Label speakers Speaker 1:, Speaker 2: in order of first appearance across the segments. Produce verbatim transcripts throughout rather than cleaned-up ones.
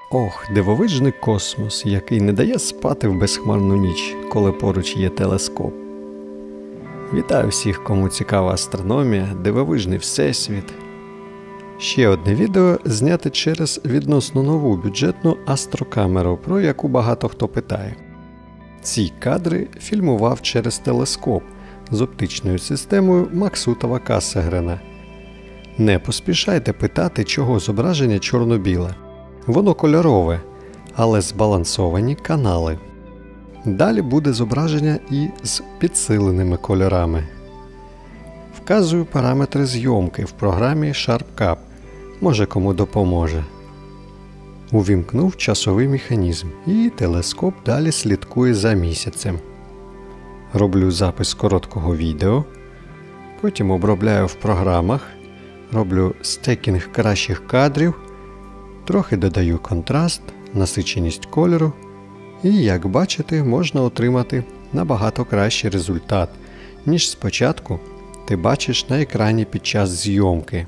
Speaker 1: Ох, дивовижний космос, який не дає спати в безхмарну ніч, коли поруч є телескоп. Вітаю всіх, кому цікава астрономія, дивовижний всесвіт. Ще одне відео зняте через відносно нову бюджетну астрокамеру, про яку багато хто питає. Ці кадри фільмував через телескоп з оптичною системою Максутова-Касегрена. Не поспішайте питати, чого зображення чорно-біле. Воно кольорове, але збалансовані канали. Далі буде зображення і з підсиленими кольорами. Вказую параметри зйомки в програмі SharpCap. Може, кому допоможе. Увімкнув часовий механізм і телескоп далі слідкує за місяцем. Роблю запис короткого відео, потім обробляю в програмах, роблю стекінг кращих кадрів, трохи додаю контраст, насиченість кольору і, як бачите, можна отримати набагато кращий результат, ніж спочатку ти бачиш на екрані під час зйомки.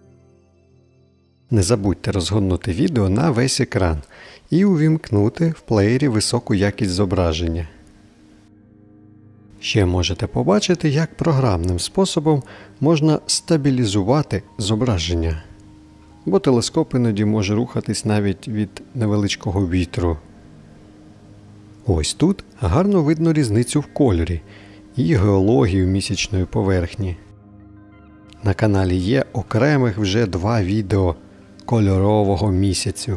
Speaker 1: Не забудьте розгорнути відео на весь екран і увімкнути в плеєрі високу якість зображення. Ще можете побачити, як програмним способом можна стабілізувати зображення, бо телескоп іноді може рухатись навіть від невеличкого вітру. Ось тут гарно видно різницю в кольорі і геологію місячної поверхні. На каналі є окремих вже два відео кольорового місяцю.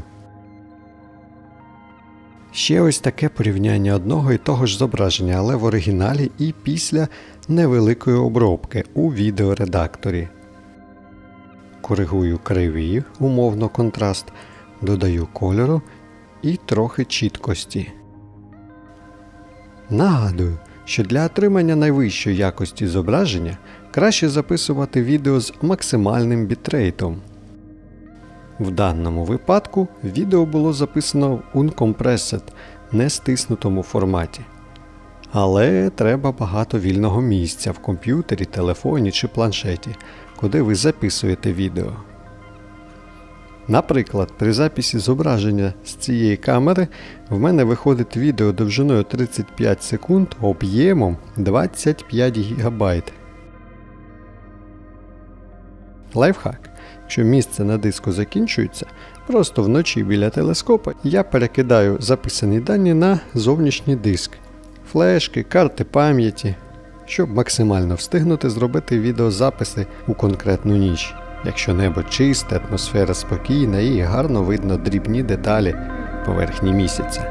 Speaker 1: Ще ось таке порівняння одного і того ж зображення, але в оригіналі і після невеликої обробки у відеоредакторі. Коригую криві, умовно контраст, додаю кольору і трохи чіткості. Нагадую, що для отримання найвищої якості зображення краще записувати відео з максимальним бітрейтом. В даному випадку відео було записано в Uncompressed, не стиснутому форматі. Але треба багато вільного місця в комп'ютері, телефоні чи планшеті, куди ви записуєте відео. Наприклад, при записі зображення з цієї камери в мене виходить відео довжиною тридцять п'ять секунд об'ємом двадцять п'ять гігабайт. Лайфхак. Якщо місце на диску закінчується, просто вночі біля телескопа я перекидаю записані дані на зовнішній диск, флешки, карти пам'яті, щоб максимально встигнути зробити відеозаписи у конкретну ніч. Якщо небо чисте, атмосфера спокійна і гарно видно дрібні деталі поверхні місяця.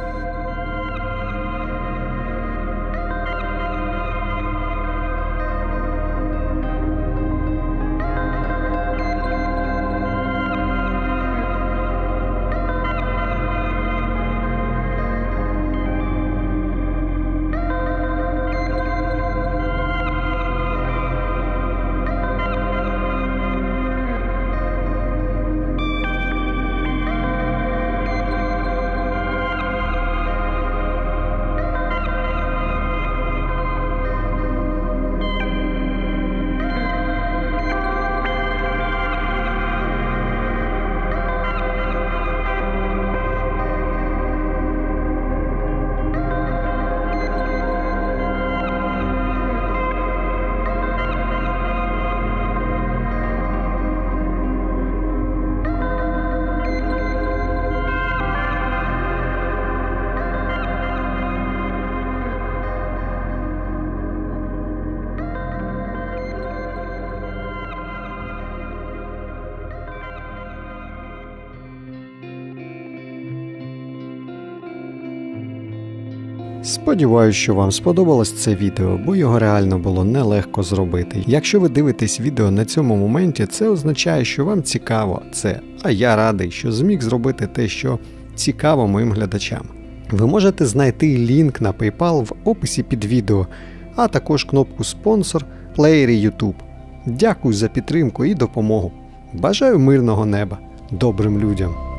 Speaker 1: Сподіваюсь, що вам сподобалось це відео, бо його реально було нелегко зробити. Якщо ви дивитесь відео на цьому моменті, це означає, що вам цікаво це, а я радий, що зміг зробити те, що цікаво моїм глядачам. Ви можете знайти лінк на PayPal в описі під відео, а також кнопку «Спонсор» в плеєрі YouTube. Дякую за підтримку і допомогу. Бажаю мирного неба добрим людям!